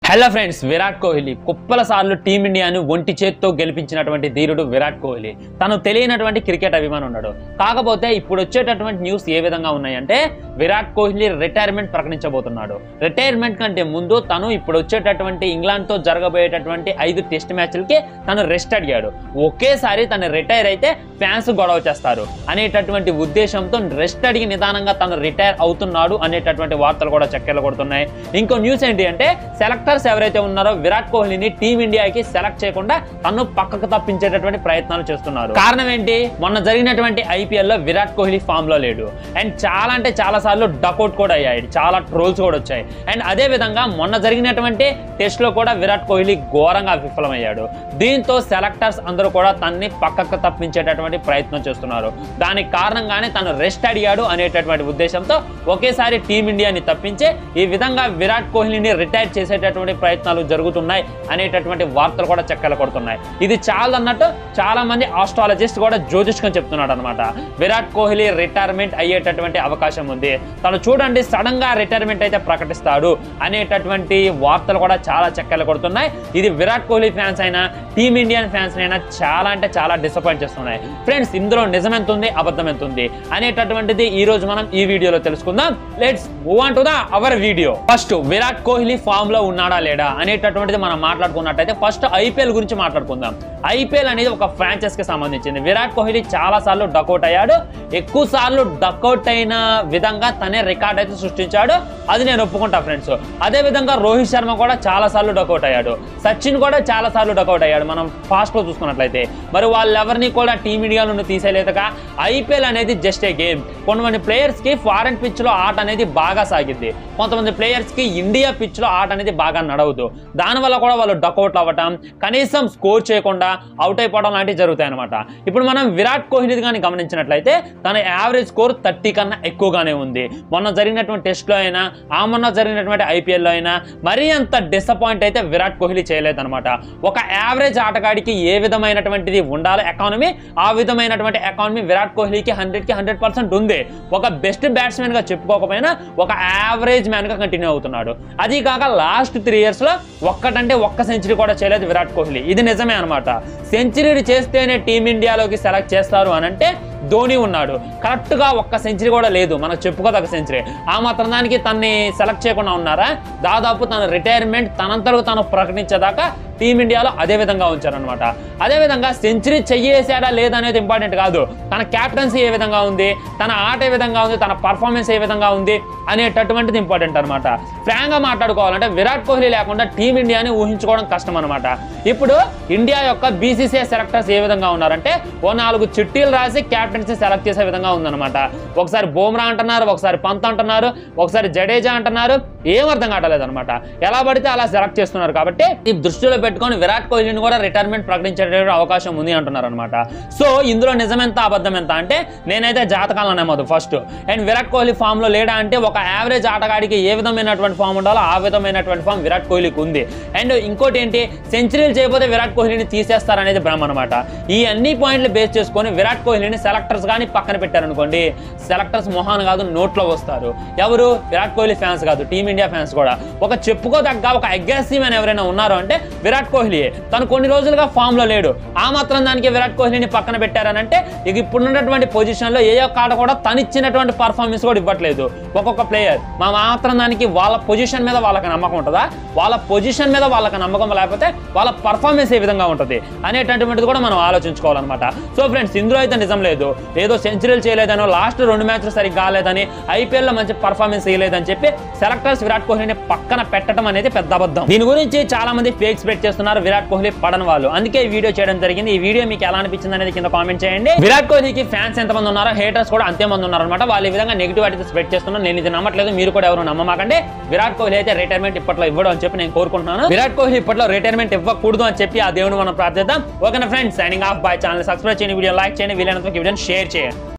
Hello friends, Virat Kohli కుప్పల సార్లు టీమిండియాను ఒంటి చేత్తో గెలిపించినటువంటి ధీరుడు విరాట్ కోహ్లీ. తను తెలియనటువంటి క్రికెట్ అభిమాని ఉన్నాడు. కాకపోతే ఇప్పుడు వచ్చేటటువంటి న్యూస్ ఏ విధంగా ఉన్నాయంటే, విరాట్ కోహ్లీ రిటైర్మెంట్ ప్రకటించబోతున్నాడు. రిటైర్మెంట్ కంటే ముందు తను ఇప్పుడు వచ్చేటటువంటి ఇంగ్లాండ్తో జరగబోయేటటువంటి 5 టెస్ట్ మ్యాచ్లకి తను రెస్ట్ అడిగాడు. ఒకేసారి తను రిటైర్ అయితే ఫ్యాన్స్ గొడవ చేస్తారు అనేటటువంటి ఉద్దేశంతో రెస్ట్ అడిగి నిదానంగా తను రిటైర్ అవుతున్నాడు అనేటటువంటి వార్తలు కూడా చక్కెర్లు కొడుతున్నాయి. ఇంకో న్యూస్ ఏంటి అంటే, సెలెక్టర్స్ ఎవరైతే ఉన్నారో విరాట్ కోహ్లీని టీమిండియాకి సెలెక్ట్ చేయకుండా తను పక్కకు తప్పించేటటువంటి ప్రయత్నాలు చేస్తున్నారు. కారణం ఏంటి? మొన్న జరిగినటువంటి ఐపీఎల్ లో విరాట్ కోహ్లీ ఫామ్ లో లేడు. అండ్ చాలా అంటే చాలా సార్లు డకౌట్ కూడా అయ్యాయి, చాలా ట్రోల్స్ కూడా వచ్చాయి. అండ్ అదే విధంగా మొన్న జరిగినటువంటి టెస్ట్ లో కూడా విరాట్ కోహ్లీ ఘోరంగా విఫలమయ్యాడు. దీంతో సెలెక్టర్స్ అందరూ కూడా తన్ని పక్కకు తప్పించేటటువంటి ప్రయత్నం చేస్తున్నారు. దానికి కారణంగానే తను రెస్ట్ అడిగాడు అనేటటువంటి ఉద్దేశంతో ఒకేసారి టీమిండియాని తప్పించి ఈ విధంగా విరాట్ కోహ్లీని రిటైర్ చేసేటటువంటి ప్రయత్నాలు జరుగుతున్నాయి అనేటటువంటి వార్తలు కూడా చక్కర్లు కొడుతున్నాయి. ఇది చాలా అన్నట్టు చాలా మంది ఆస్ట్రాలజిస్ట్ కూడా జ్యోతిష్కం చెప్తున్నాడు అనమాట. విరాట్ కోహ్లీ రిటైర్మెంట్ అయ్యేటటువంటి అవకాశం ఉంది, తను చూడండి సడన్ గా రిటైర్మెంట్ అయితే ప్రకటిస్తాడు అనేటటువంటి వార్తలు కూడా చాలా చక్కర్లు కొడుతున్నాయి. ఇది విరాట్ కోహ్లీ ఫ్యాన్స్ అయినా టీమిండియన్ ఫ్యాన్స్ అయినా చాలా అంటే చాలా డిసప్పాయింట్ చేస్తున్నాయి. ఫ్రెండ్స్, ఇందులో నిజం ఎంత ఉంది, అబద్ధం ఎంత ఉంది అనేటటువంటిది ఈ రోజు మనం ఈ వీడియోలో తెలుసుకుందాం. Let's move on to the our video. First, Virat Kohli form లో ఉన్నాడా లేడా అనేటటువంటిది మనం మాట్లాడుకున్నట్టయితే ఫస్ట్ ఐపీఎల్ గురించి మాట్లాడుకుందాం. ఐపీఎల్ అనేది ఒక ఫ్రాంచైజ్ కి సంబంధించింది. విరాట్ కోహ్లీ చాలా సార్లు డకౌట్ అయ్యాడు. ఎక్కువ సార్లు డకౌట్ అయిన విధంగా తనే రికార్డ్ అయితే సృష్టించాడు, అది నేను ఒప్పుకుంటా ఫ్రెండ్స్. అదే విధంగా రోహిత్ శర్మ కూడా చాలా సార్లు డకౌట్ అయ్యాడు, సచిన్ కూడా చాలా సార్లు డకౌట్ అయ్యాడు మనం ఫాస్ట్ లో చూసుకున్నట్లయితే. మరి వాళ్ళెవరిని కూడా టీమిండియా నుండి తీసేయలేదుగా. ఐపీఎల్ అనేది జస్ట్ ఏ గేమ్. కొంతమంది ప్లేయర్స్ కి ఫారెన్ పిచ్ లో ఆట అనేది బాగా సాగిద్ది, కొంతమంది ప్లేయర్స్ కి ఇండియా పిచ్ లో ఆట అనేది బాగా నడవదు. దానివల్ల కూడా వాళ్ళు డకౌట్లు అవ్వటం, కనీసం స్కోర్ చేయకుండా అవుట్ అయిపోవడం లాంటివి జరుగుతాయి అనమాట. ఇప్పుడు మనం విరాట్ కోహ్లీ కానీ గమనించినట్లయితే తన యావరేజ్ స్కోర్ 30 కన్నా ఎక్కువగానే ఉంది. మొన్న జరిగినటువంటి టెస్ట్ లో అయినా మొన్న జరిగినటువంటి ఐపీఎల్ లో అయినా మరీ అంత డిసప్పాయింట్ అయితే విరాట్ కోహ్లీ చేయలేదన్నమాట. ఒక యావరేజ్ ఆటగాడికి ఏ విధమైనటువంటిది ఉండాలి ఎకానమీ, ఆ విధమైనటువంటి ఎకానమీ విరాట్ కోహ్లీకి 100కి 100% ఉంది. ఒక బెస్ట్ బ్యాట్స్మెన్ గా చెప్పుకోకపోయినా ఒక యావరేజ్ మ్యాన్ గా కంటిన్యూ అవుతున్నాడు. అది కాక లాస్ట్ 3 years లో ఒక్క సెంచరీ కూడా చేయలేదు విరాట్ కోహ్లీ. ఇది నిజమే అనమాట. సెంచరీ చేస్తేనే టీమిండియాలోకి సెలెక్ట్ చేస్తారు అని అంటే ధోని ఉన్నాడు, కరెక్ట్ గా ఒక్క సెంచరీ కూడా లేదు, మనకు చెప్పుకోదగ్గ సెంచరీ. ఆ మాత్రం దానికి తన్ని సెలెక్ట్ చేయకుండా ఉన్నారా? దాదాపు తన రిటైర్మెంట్ తనంతరకు తను ప్రకటించేదాకా టీమిండియాలో అదే విధంగా ఉంచారనమాట. అదే విధంగా సెంచరీ చెయ్యేసాడా లేదా అనేది ఇంపార్టెంట్ కాదు, తన క్యాప్టెన్సీ ఏ విధంగా ఉంది, తన ఆట ఏ విధంగా ఉంది, తన పర్ఫార్మెన్స్ ఏ విధంగా ఉంది అనేటటువంటిది ఇంపార్టెంట్ అనమాట. ఫ్రాంక్ గా మాట్లాడుకోవాలంటే విరాట్ కోహ్లీ లేకుండా టీమిండియాని ఊహించుకోవడం కష్టం అనమాట. ఇప్పుడు ఇండియా యొక్క బీసీసీఐ సెలెక్టర్స్ ఏ విధంగా ఉన్నారంటే, 4 చిట్టీలు రాసి క్యాప్టెన్సీ సెలెక్ట్ చేసే విధంగా ఉందన్నమాట. ఒకసారి బుమ్రా అంటున్నారు, ఒకసారి పంత్ అంటున్నారు, ఒకసారి జడేజా అంటున్నారు, ఏం అర్థం కావట్లేదు అనమాట. ఎలా పడితే అలా సెలెక్ట్ చేస్తున్నారు. కాబట్టి ఈ దృష్టిలో పెట్టుకొని విరాట్ కోహ్లీని కూడా రిటైర్మెంట్ ప్రకటించే అవకాశం ఉంది అంటున్నారు అనమాట. సో ఇందులో నిజమెంత అబద్ధం ఎంత అంటే నేనైతే జాతకాలను నమ్మదు first. And Virat Kohli form లో లేడా అంటే ఒక యావరేజ్ ఆటగాడికి ఏ విధమైనటువంటి ఫామ్ ఉండాలో ఆ విధమైనటువంటి ఫామ్ విరాట్ కోహ్లీకి ఉంది. అండ్ ఇంకోటి ఏంటి, సెంచరీలు చేయకపోతే విరాట్ కోహ్లీని తీసేస్తారనేది భ్రమ అనమాట. ఈ అన్ని పాయింట్లు బేస్ చేసుకొని విరాట్ కోహ్లీని సెలెక్టర్స్ కానీ పక్కన పెట్టారనుకోండి, సెలెక్టర్స్ మొహాన్ కాదు నోట్లో వస్తారు. ఎవరు? విరాట్ కోహ్లీ ఫ్యాన్స్ కాదు, టీమిండియా ఫ్యాన్స్ కూడా. ఒక చెప్పుకోదగ్గ ఒక అగ్రెసివ్ అని ఎవరైనా ఉన్నారు అంటే విరాట్ కోహ్లీ. తను కొన్ని రోజులుగా ఫామ్ లో లేడు, ఆ మాత్రం దానికి విరాట్ కోహ్లీని పక్కన పెట్టారనంటే ఇక ఇప్పుడున్నటువంటి పొజిషన్ లో ఏ ఒక్క ఆట కూడా తను ఇచ్చినటువంటి పర్ఫార్మెన్స్ కూడా ఇవ్వట్లేదు ఒక్కొక్క ప్లేయర్. మా మాత్రం దానికి వాళ్ళ పొజిషన్ మీద వాళ్ళకి నమ్మకం ఉంటుందా? వాళ్ళ పొజిషన్ మీద వాళ్ళకి నమ్మకం లేకపోతే వాళ్ళ పర్ఫార్మెన్స్ ఏ విధంగా ఉంటుంది అనేటటువంటిది కూడా మనం ఆలోచించుకోవాలన్నమాట. సో ఫ్రెండ్స్, ఇందులో అయితే నిజం లేదు. ఏదో సెంచరీలు చేయలేదనో, లాస్ట్ 2 మ్యాచ్లు సరిగ్గా కాలేదని, ఐపీఎల్ లో మంచి పర్ఫార్మెన్స్ చేయలేదని చెప్పి సెలెక్టర్స్ విరాట్ కోహ్లీని పక్కన పెట్టడం అనేది పెద్ద అబద్ధం. దీని గురించి చాలా మంది ఫేక్ స్ప్రెడ్ చేస్తున్నారు విరాట్ కోహ్లీ పడని వాళ్ళు. అందుకే ఈ వీడియో చేయడం జరిగింది. ఈ వీడియో మీకు ఎలా అనిపించింది అనేది కింద కామెంట్ చేయండి. విరాట్ కోహ్లీకి ఫ్యాన్స్ ఎంతమంది ఉన్నారో, హేటర్స్ కూడా అంతే మంది ఉన్నారు అనమాట. వాళ్ళు ఈ విధంగా నెగిటివ్ అయితే స్ప్రెడ్ చేస్తున్నారు. నేను ఇది నమ్మట్లేదు, మీరు కూడా ఎవరు నమ్మమాకండి. విరాట్ కోహ్లీ అయితే రిటైర్మెంట్ ఇప్పట్లో ఇవ్వడం అని చెప్పి నేను కోరుకుంటున్నాను. విరాట్ కోహ్లీ ఇప్పట్లో రిటైర్మెంట్ ఇవ్వకూడదు అని చెప్పి ఆ దేవుడు మనం ప్రార్థిద్దాం. ఓకేనా friends, signing off. Bye. Channel subscribe చేయండి, వీడియో లైక్ చేయండి, వీలైనంత వీడియోని షేర్ చేయండి.